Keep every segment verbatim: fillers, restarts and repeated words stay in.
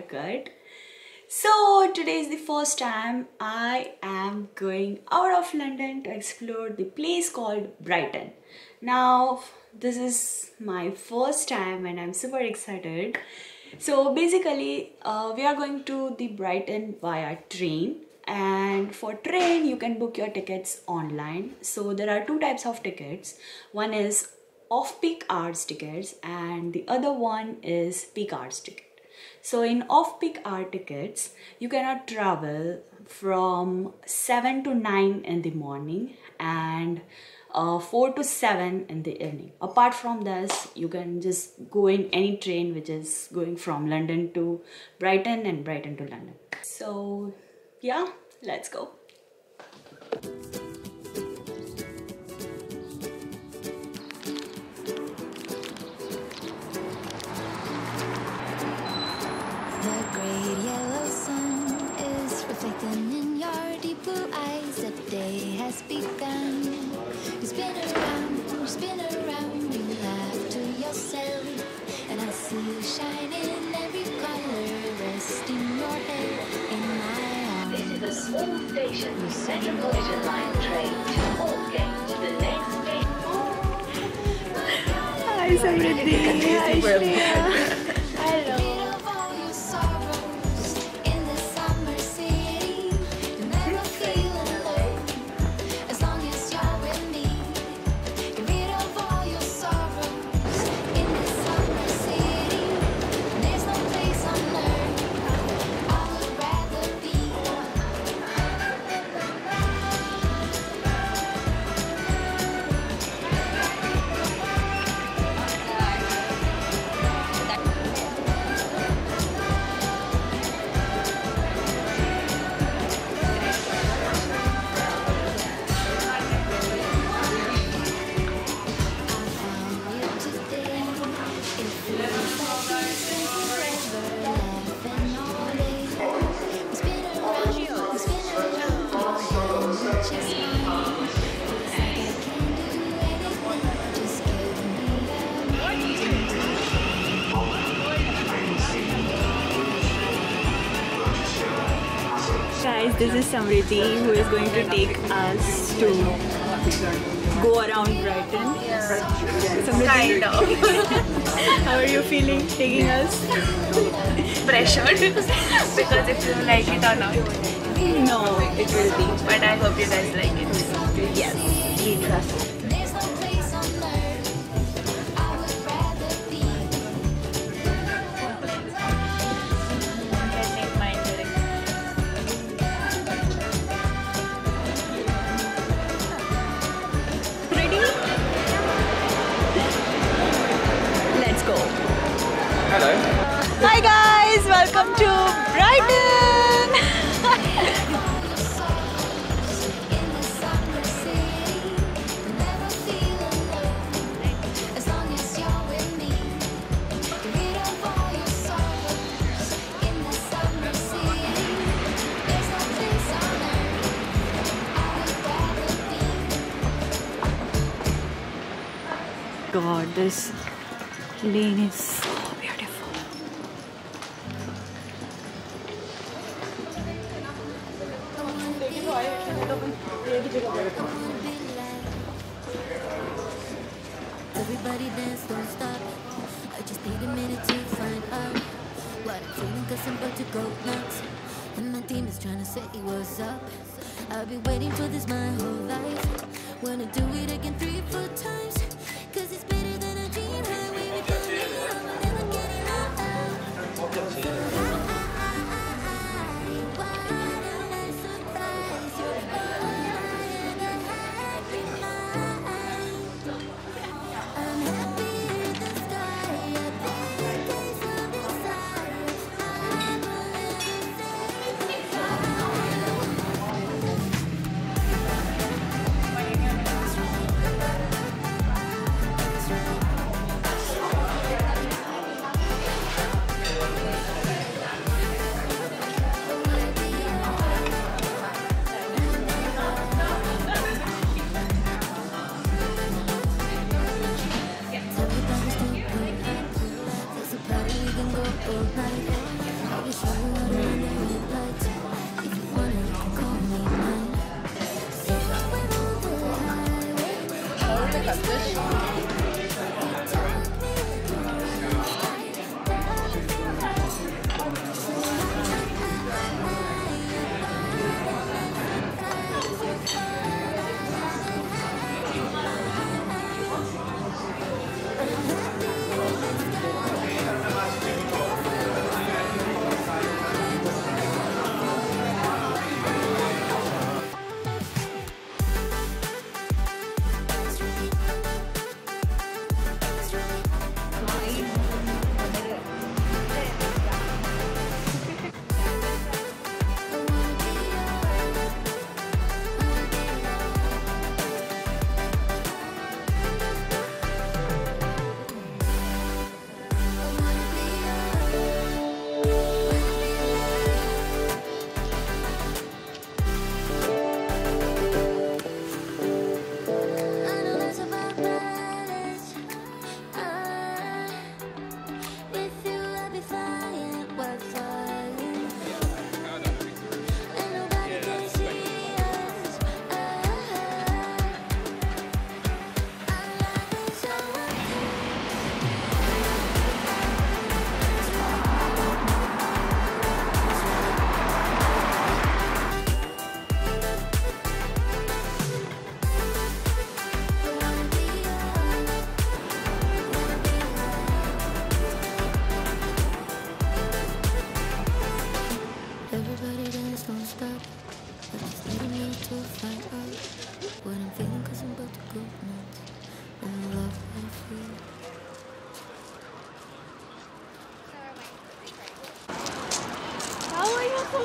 haircut. So today is the first time I am going out of London to explore the place called Brighton. Now this is my first time and I'm super excited. So basically uh, we are going to the Brighton via train, and for train you can book your tickets online. So there are two types of tickets. One is off-peak hours tickets and the other one is peak hours ticket. So in off-peak hour tickets, you cannot travel from seven to nine in the morning and uh, four to seven in the evening. Apart from this, you can just go in any train which is going from London to Brighton and Brighton to London. So yeah, let's go. In your deep blue eyes, the day has begun. You spin around, you spin around, you laugh to yourself, and I see you shine in every color, resting your head in my arms. This is a small station, Metropolitan Line train to Aldgate, the next station. Hi Samriddhi, hi Shreya. Hello. Guys, this is Samriddhi who is going to take us to go around Brighton. Samriddhi, Kind of. how are you feeling taking us? Pressured because if you like it or not. No, it will be. But I hope you guys like it. Yes, we trust. Hello. Hi guys, welcome to Brighton. God, this lane is so beautiful. Everybody dance, don't stop. I just need a minute to find out what I'm feeling, cause I'm about to go nuts. And my team is trying to say what's up. I've been waiting for this my whole life. Wanna do it again three, four times. Cause it's better than a dream. Highway we're going on, we're never getting out.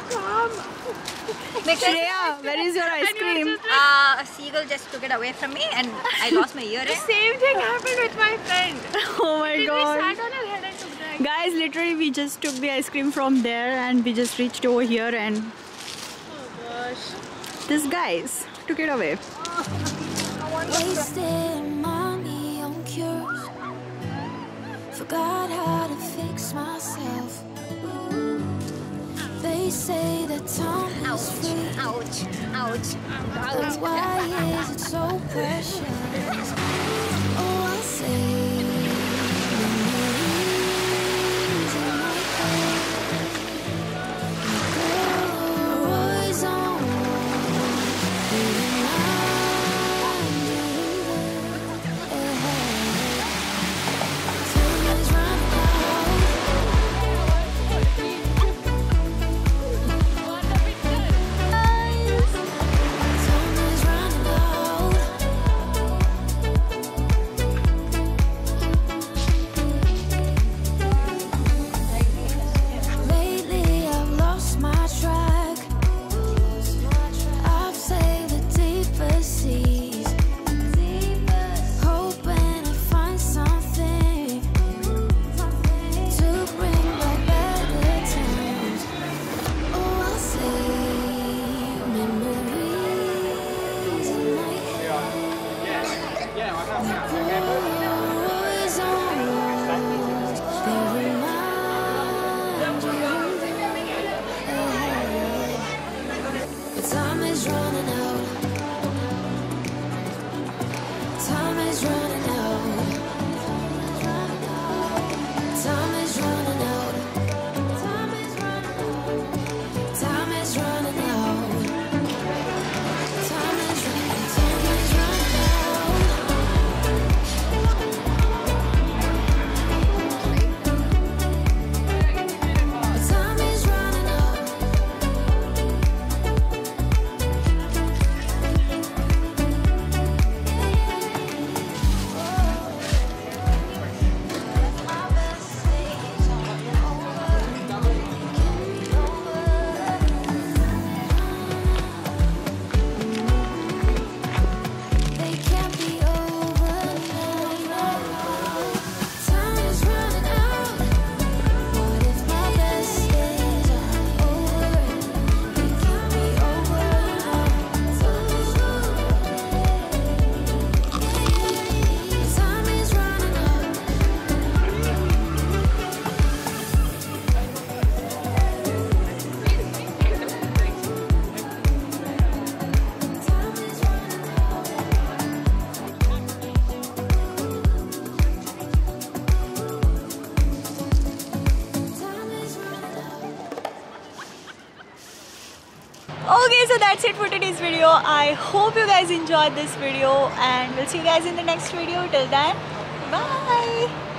Shreya, where is your ice cream? Uh, a seagull just took it away from me and I lost my earring. The same thing happened with my friend. Oh my We god. sat on her head and took the ice. Guys, literally we just took the ice cream from there and we just reached over here and Oh gosh. this guys took it away. Wasted money on cures. Forgot how to fix myself. They say that time is free. Ouch, ouch, But ouch. why is it so precious? Oh, I say memories in my head. Always on, being Time is running out. Time is running out. Lately I've lost my track. I've sailed the deepest seas, hoping to find something to bring back better times. Oh, I'll say memories in my head. Always on, they remind you ahead. But time is running out. Time is running out. Time is running out. Time is running out. Time is running out. Time is running. Time is running out. Time is running out. They can't be over now. Time is running out. What if my best days are over? They can't be over now. Time is running out. Time is running out. Time is running out. Okay, so that's it for today's video. I hope you guys enjoyed this video and we'll see you guys in the next video. Till then, bye.